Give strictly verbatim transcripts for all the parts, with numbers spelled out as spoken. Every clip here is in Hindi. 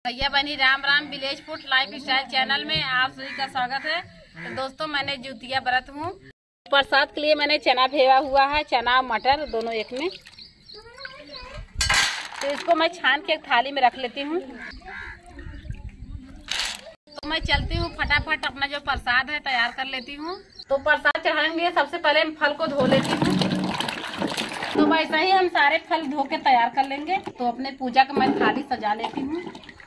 भैया बनी राम राम village food lifestyle channel में आप सभी का स्वागत है। तो दोस्तों मैंने जुतिया व्रत हूँ। प्रसाद के लिए मैंने चना भेवा हुआ है, चना मटर दोनों एक में। तो इसको मैं छान के एक थाली में रख लेती हूँ। तो मैं चलती हूँ फटाफट अपना जो प्रसाद है तैयार कर लेती हूँ। तो प्रसाद चढ़ाएंगे, सबसे पहले हम फल को धो लेती हूँ। तो वैसा ही हम सारे फल धो के तैयार कर लेंगे। तो अपने पूजा का मैं थाली सजा लेती हूँ।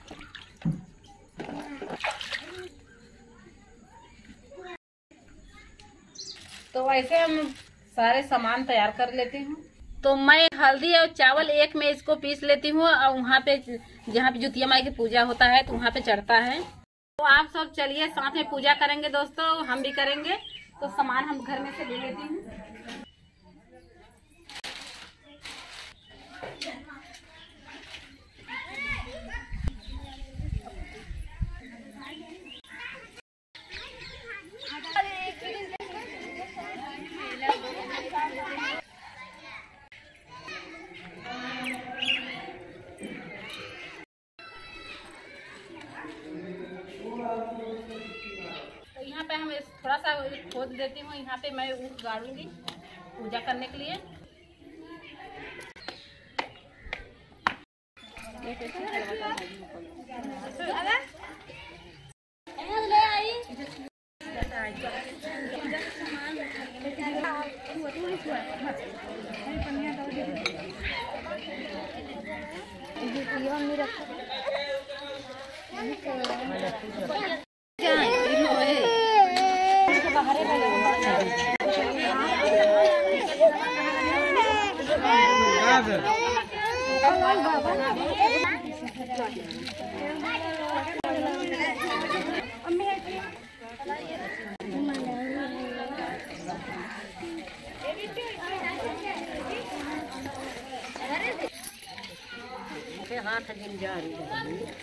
तो वैसे हम सारे सामान तैयार कर लेती हूँ। तो मैं हल्दी और चावल एक में इसको पीस लेती हूँ और वहाँ पे जहाँ पे जुतिया माई की पूजा होता है तो वहाँ पे चढ़ता है। तो आप सब चलिए साथ में पूजा करेंगे दोस्तों, हम भी करेंगे। तो सामान हम घर में से ले लेती हूँ। तो यहाँ पे हम थोड़ा सा खोद देती हूँ। यहाँ पे मैं ऊख गाड़ूंगी पूजा करने के लिए। हाथ जिन जा रही है।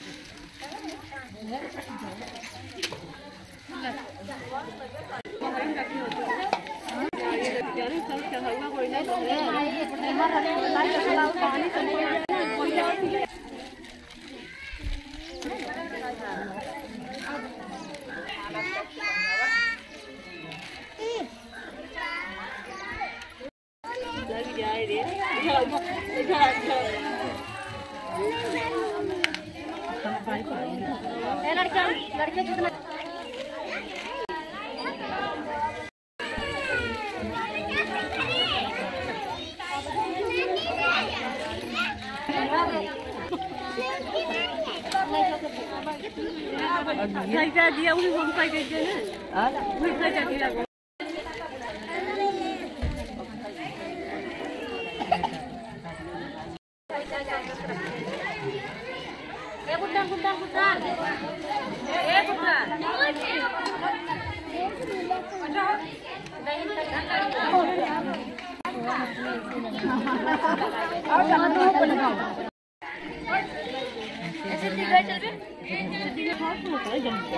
लड़का लड़के जितना दिया उन्हें हम पाई देते हैं। ए बुड्ढा बुड्ढा बुड्ढा ए बुड्ढा ऐसे दिखा चल बे दिखा बहुत होता है जम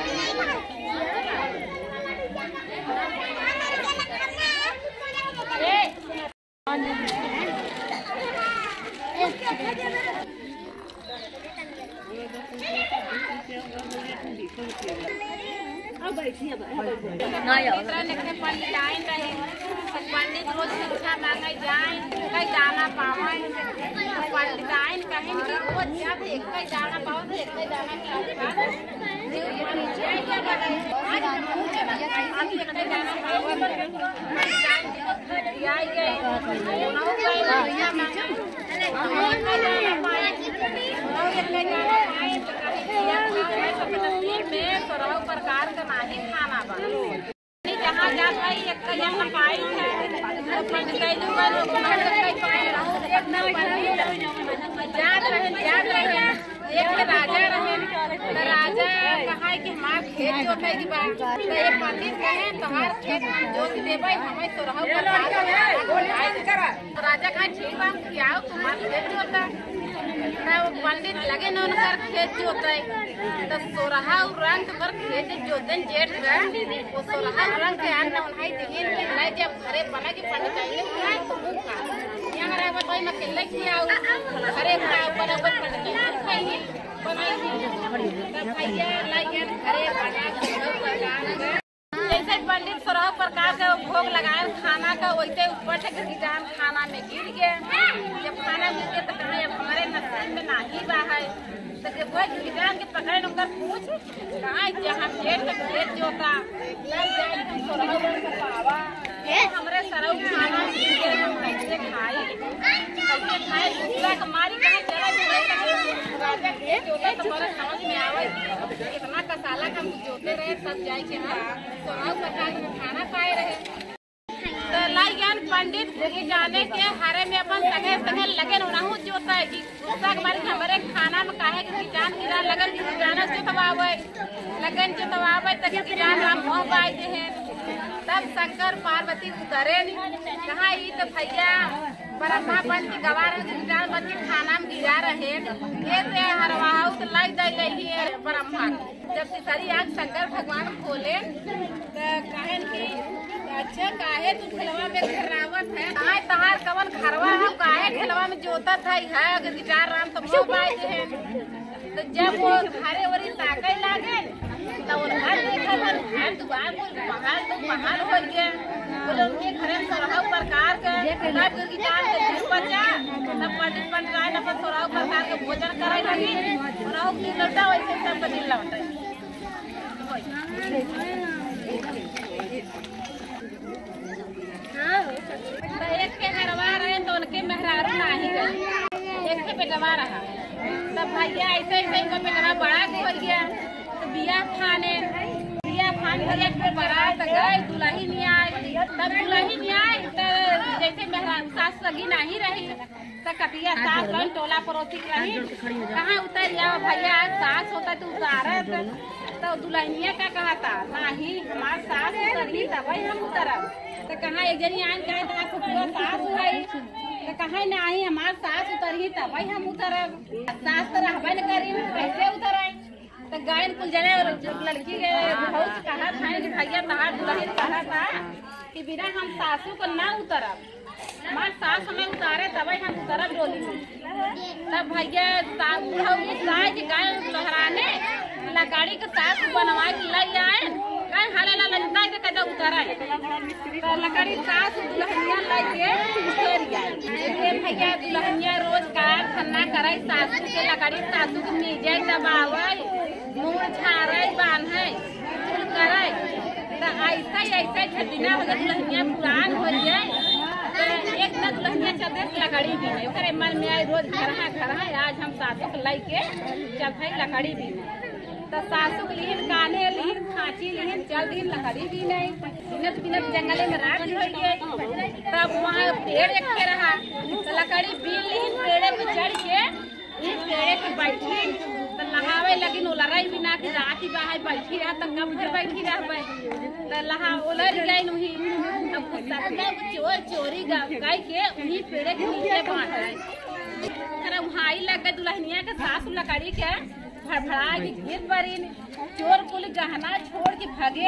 पंडित रोज शिक्षा मांगे जाए कई दाना पावे। पंडित आइन कहे रोज जब एक दाना पाओ तो एक दाना प्रकार का नहीं खाना जहाँ जाता है एक जहाँ पाई है याद रहे याद रहे एक राजा रहे। राजा कहा कि हमारे खेत जोते की बात तो ये पंडित कहे तुम्हारे खेत में जोत देवे हमें तो रहो। राजा कहा ठीक बात आओ तुम्हारे खेत जोता। पंडित लगे न उनकर खेत जोते तो सोरहा रंग पर खेत जोतन जेठ का वो सोरहा रंग के अन्न उन्हाई दिगिन ले जब घरे बना के पंडित आइले उन्हाई तो मुका यहाँ रे बताई मैं किल्ले किया घरे बना बना पंडित खाई बनाई भैया लाइए घरे जैसे पंडित सोलह प्रकार का भोग लगाए खाना का, वैसे ऊपर से गिरगिटान खाना में गिर गया। जब खाना गिर गया तो कहा अब हमारे नसीब में नाही बा है, तो जब वो गिरगिटान के पकड़े उनका पूछ कहा जहाँ पेट में पेट जोता हमारे सरऊ खाना गिर गया, हम कैसे खाए कैसे खाए दूसरा हमारी कहा चला जोता तुम्हारा समझ में आवे इतना कसाला का जोते रहे सब जाए के हम सोलह प्रकार के खाना पाए रहे। तो लाइगन पंडित जाने के हारे में अपन सगे सगे लगन उनाहू जोता है कि गुस्सा हमारे हमारे खाना में काहे कि किसान गिरा लगन जाना से तवावे लगन जो तवावे तक किसान राम मोह पाए हैं। तब शंकर पार्वती उतरे कहा ई तो भैया ब्रह्मा बन के गवार गिरगिटान बन के खाना में गिरा रहे ये से हरवाहू तो लग जाए है ब्रह्मा। जब तीसरी आग शंकर भगवान खोले तो कहन की अच्छा काहे तू खलवा में खरावत है आए तहार कवन खरवा है काहे खलवा में जोता था है गिरगिटान राम तो मोह पाए हैं। तो जब वो घरे वरी ताके लागे तो उनका देखा था घर दुआर को पहाड़ तो पहाड़ हो गया बोले उनके घरे में सोलह प्रकार के सब गिरगिटान के घर बचा तब पंडित पंडित अपन सोलह प्रकार के भोजन करे लगी सोलह दिन लौटा वैसे सब दिन लौटे। तो एक के हरवा रहे तो उनके मेहरारू नहीं गए एक के बेटवा रहा। तब भैया ऐसे ऐसे इनका बेटवा बड़ा हो गया तो बिया खाने बिया खाने भैया फिर बड़ा तो गए दुल्ही नहीं आए। तब दुल्ही नहीं आए तो जैसे मेहरारू सास लगी नहीं रही तो कटिया सास रही टोला पड़ोसी रही कहाँ उतर जाओ भैया सास होता तो उतारत तो दुल्हनिया का कहा था नहीं हमारे सास उतरली तब हम उतरब तो कहा एक जनी आन कहे तो सास है तो कहा नहीं हमारे सास उतरही तब हम उतरब सास तो रहबे न करी कैसे उतरे। तो गायन कुल जने और लड़की के बहुत कहा था कि भैया तहार दुल्हन कहा था कि बिना हम सासू को ना उतरब हमारे सास हमें उतारे तब हम उतरब डोली में। तब भैया गाय के गाय लहराने लकड़ी के सास बनवा के ले आए कहीं हाले ला लगता है कदा उतराए तो लकड़ी सास दुल्हनिया लेके उतर गए। भैया दुल्हनिया रोज कार खन्ना करे सासू के लकड़ी सासू के नीचे दबावे मुँह झाड़े बांधे फूल करे तो ऐसा ऐसा छतिना हो गया दुल्हनिया पुरान हो जाए तो एक न दुल्हनिया चलते लकड़ी भी नहीं ओकरे मन में आए रोज घर घर आज हम सासू के लेके चलते लकड़ी भी नहीं तो सासू के लिए कान्हे लीन खांची लीन चल दी लकड़ी भी नहीं बिनत बिनत जंगले में रात हो गए। तब वहाँ पेड़ एक रहा तो लकड़ी बीन लीन पेड़े पे चढ़ के इस पेड़े पे बैठी तो नहावे लगी उलरई भी ना कि राती बाहर बैठी रहा तब कब फिर बैठी रह तो लहा उलर गई नहीं अब चोर चोरी गाय के उन्हीं पेड़े के नीचे बांटे वहाँ लग गए दुल्हनिया के सास लकड़ी के भड़भड़ा के गिर पड़ी चोर कुल गहना छोड़ के भगे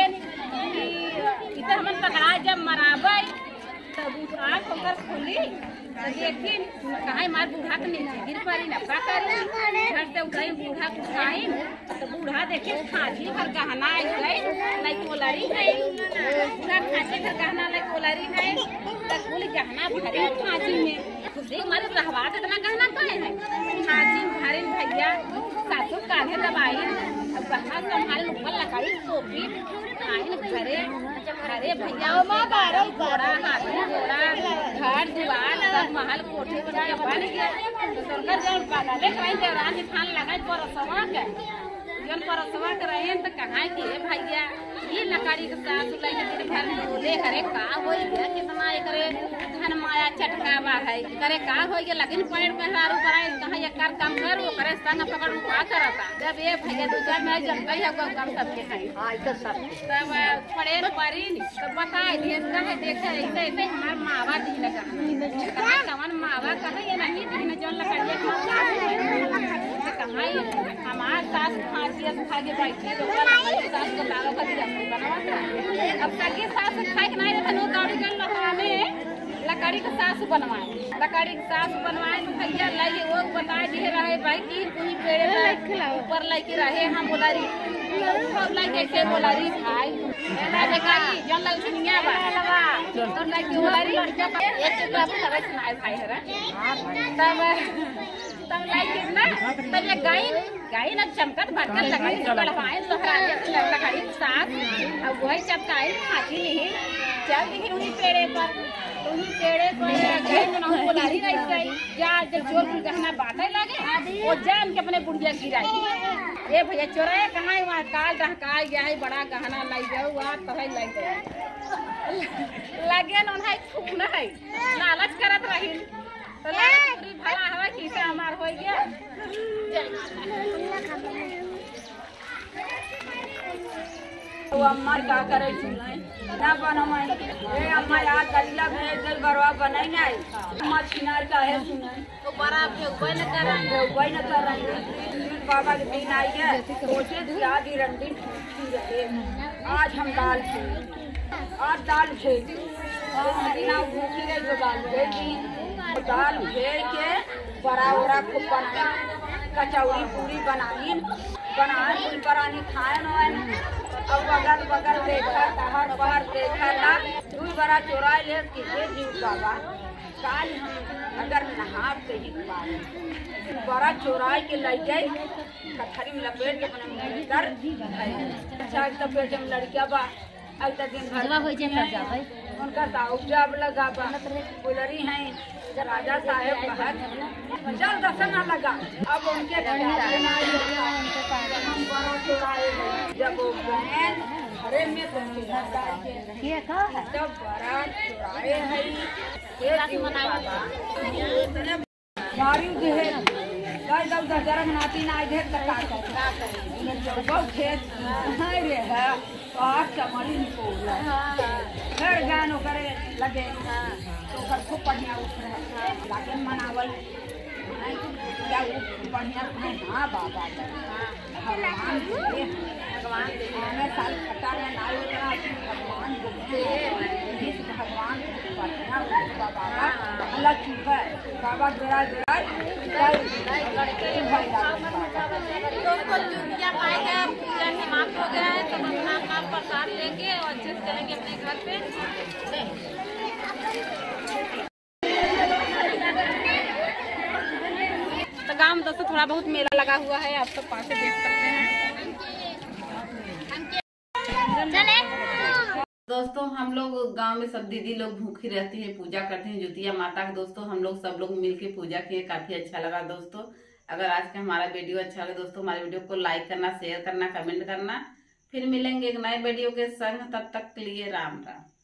इधर हमन पकड़ा जब मराबे तब आँख होकर खुली तो देखी कहा मार बूढ़ा के नीचे गिर पड़ी नफा करी घर से उठाई बूढ़ा को उठाई तो बूढ़ा देखे खांची भर गहना गई नहीं कोलरी है पूरा खांची भर गहना नहीं कोलरी है तो कुल गहना भरे खांची में खुशी मारे रहवा इतना गहना पाए है खांची भरे भैया सासू कान्हे दबाई अब गहना संभाल ऊपर लकड़ी टोपी आइन घरे घरे भैया घोड़ा हाथी घोड़ा घर दुआर सब महल कोठी बन गया तो सरकार जब बगले कहीं देवरान थान लगाई परसवा के जन परसवा के रहे तो कहा कि भैया ये लकड़ी के साथ लगे दिन भर में बोले करे का हो गया कितना करे धन माया चटकावा है करे का हो गया लेकिन पैर में हारू कराए कहा ये कर काम कर वो करे संग पकड़ का करता जब ये भैया दूसरा में जनता है वो काम सबके है हां तो सब तब पड़े परी तो बताए दिए कहे देखे ऐसे ऐसे हमार मावा दी लगा कहा कवन मावा कहे ये नहीं दी न जन लकड़ी के कहा हमार सास खांसी खा के बैठी तो सास को लालो का दिया बनावा अब सके सास खाए के नहीं रहनो गाड़ी गल लहरा में लकड़ी का सास बनवाए, लकड़ी का सास बनवाए तो भैया लाइए वो बताए जी रहे भाई की कोई पेड़ ऊपर लेके रहे हम बोला रही सब लाइक कैसे बोला रही भाई ना बेकारी जन लग सुनिया बा तो लाइक बोला रही एक चीज आप सब सुनाए भाई हरा तब तब लाइक ना तब ये गाय गाय ना चमकत भटकत लकड़ी कढ़वाए लोहराने से लकड़ी के साथ अब वही चपकाए खाती नहीं चल देखी उन्हीं पेड़े पर उन्हीं पेड़े पर गए तो ना बोला रही नहीं गई जा जब चोर की गहना बांटे लगे वो जान के अपने बुढ़िया गिराई ये भैया चोराए कहाँ है वहाँ काल डहका गया है बड़ा गहना लाई जाओ वहाँ तो है लाई गए लगे न है खून है लालच करत रही तो लालच पूरी भला हवा किसे हमार हो गया वो अम्मा का करे सुनाई ना बनवाई ए अम्मा याद गलीला भेज दे बरवा बनाई नहीं अम्मा छिनार का है सुनाई तो बड़ा पे कोई न कर रही है कोई न कर रही है बाबा के दिन आई है सोचे शादी रंडी रहे आज हम दाल थे आज दाल थे ना भूखी रही तो दाल भेजी दाल भेज के बड़ा बड़ा खूब बना कचौड़ी पूरी बनाई बनाए पूरी परानी खाए न अब अगल बगल देखा हर बाहर देखा था दू बड़ा चोराए ले किसे जीव बाबा काल हम अगर नहाते ही बड़ा चोराए के ले गए कथरी में लपेट के अपने मुंह कर अच्छा तो पेट में लड़किया बा अब तक दिन भर हो जाए उनका दाऊ जाब लगा बा बुलरी है राजा साहेब कहत जल दसन लगा अब उनके जब वो बहन घरे में तो जब बड़ा चुराए है मारी उधे गाय जब दरग नाती ना इधर तक का खेत रे है और चमड़ी निकोला फिर गानो करे लगे तो घर खूब बढ़िया उठ रहे लागे मनावल क्या बढ़िया है हाँ बाबा भगवान भगवान हमें साल खट्टा में नाल उतना भगवान भगवान बढ़िया बाबा अलग चीज है बाबा जोड़ा जोड़ा दोस्तों चुटिया पाए गए पूजा समाप्त हो गया है तो हम अपना अपना प्रसाद लेके और अच्छे से चलेंगे अपने घर पे तो गाँव में दोस्तों थोड़ा बहुत मेला लगा हुआ है आप सब पास से देख सकते हैं। दोस्तों हम लोग गांव में सब दीदी लोग भूखी रहती है पूजा करते हैं जुतिया माता के दोस्तों हम लोग सब लोग मिलके पूजा किए काफी अच्छा लगा दोस्तों। अगर आज का हमारा वीडियो अच्छा लगे दोस्तों हमारे वीडियो को लाइक करना शेयर करना कमेंट करना फिर मिलेंगे एक नए वीडियो के संग तब तक के लिए राम राम।